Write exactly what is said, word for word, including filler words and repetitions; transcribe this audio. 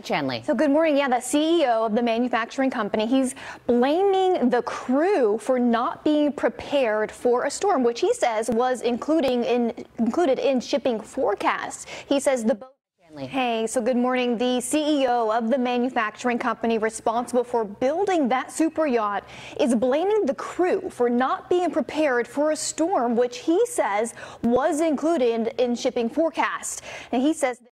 Chanley. So good morning. Yeah, the C E O of the manufacturing company, he's blaming the crew for not being prepared for a storm, which he says was including in included in shipping forecasts. He says the boat. Hey, so good morning. The C E O of the manufacturing company responsible for building that super yacht is blaming the crew for not being prepared for a storm, which he says was included in shipping forecast. And he says